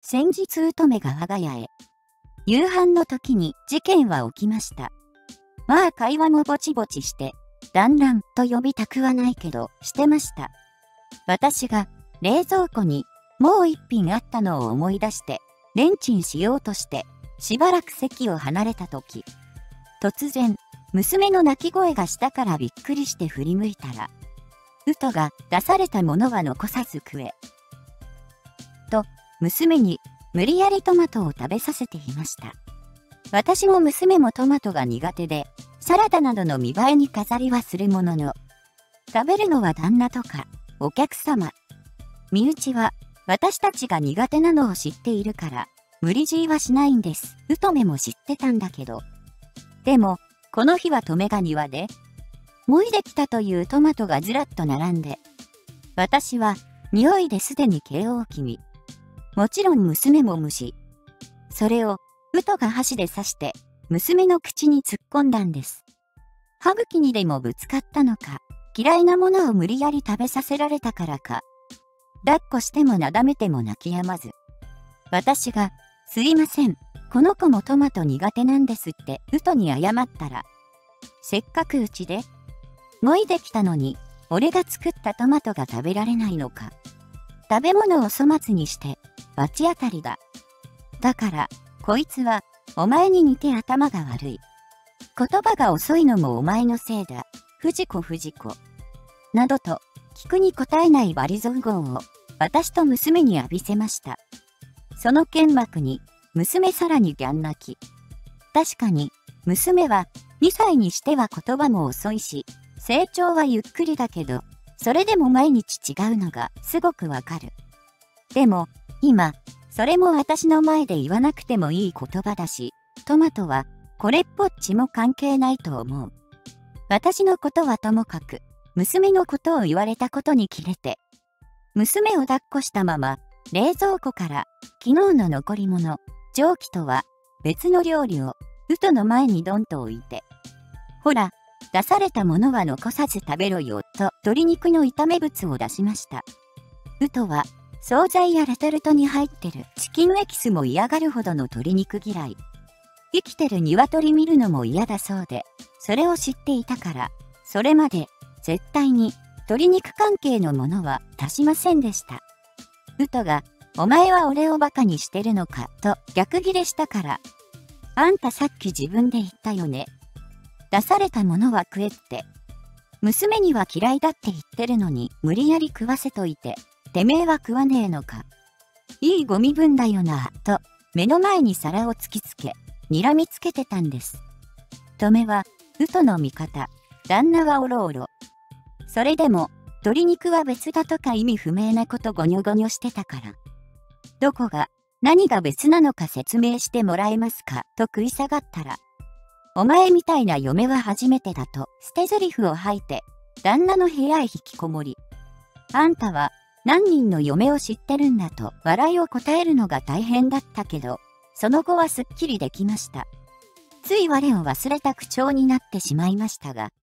先日乙女が我が家へ。夕飯の時に事件は起きました。まあ会話もぼちぼちして、団らんと呼びたくはないけど、してました。私が冷蔵庫にもう一品あったのを思い出して、レンチンしようとして、しばらく席を離れた時、突然、娘の泣き声がしたからびっくりして振り向いたら、ウトが出されたものは残さず食え。と、娘に無理やりトマトを食べさせていました。私も娘もトマトが苦手で、サラダなどの見栄えに飾りはするものの、食べるのは旦那とか、お客様。身内は、私たちが苦手なのを知っているから、無理強いはしないんです。ウトメも知ってたんだけど。でも、この日はトメが庭で、もいできたというトマトがずらっと並んで、私は、匂いですでに KO 気味。もちろん娘も無視。それを、ウトが箸で刺して、娘の口に突っ込んだんです。歯茎にでもぶつかったのか、嫌いなものを無理やり食べさせられたからか。抱っこしてもなだめても泣き止まず。私が、すいません、この子もトマト苦手なんですって、ウトに謝ったら。せっかくうちで、もいできたのに、俺が作ったトマトが食べられないのか。食べ物を粗末にして、罰当たりだ。だから、こいつは、お前に似て頭が悪い。言葉が遅いのもお前のせいだ。藤子。などと、聞くに答えない罵詈雑言を、私と娘に浴びせました。その剣幕に、娘さらにギャン泣き。確かに、娘は、2歳にしては言葉も遅いし、成長はゆっくりだけど、それでも毎日違うのがすごくわかる。でも、今、それも私の前で言わなくてもいい言葉だし、トマトは、これっぽっちも関係ないと思う。私のことはともかく、娘のことを言われたことにキレて、娘を抱っこしたまま、冷蔵庫から昨日の残り物、蒸気とは別の料理をウトの前にドンと置いて、ほら、出されたものは残さず食べろよと鶏肉の炒め物を出しました。ウトは惣菜やレトルトに入ってるチキンエキスも嫌がるほどの鶏肉嫌い。生きてる鶏見るのも嫌だそうで、それを知っていたから、それまで絶対に鶏肉関係のものは足しませんでした。ウトが、お前は俺をバカにしてるのかと逆ギレしたから、あんたさっき自分で言ったよね。出されたものは食えって。娘には嫌いだって言ってるのに無理やり食わせといて、てめえは食わねえのか。いいゴミ分だよな、と目の前に皿を突きつけ、睨みつけてたんです。トメは、ウトの味方、旦那はおろおろ。それでも、鶏肉は別だとか意味不明なことゴニョゴニョしてたから。どこが、何が別なのか説明してもらえますかと食い下がったら、お前みたいな嫁は初めてだと捨て台詞を吐いて、旦那の部屋へ引きこもり。あんたは何人の嫁を知ってるんだと笑いをこたえるのが大変だったけど、その後はすっきりできました。つい我を忘れた口調になってしまいましたが、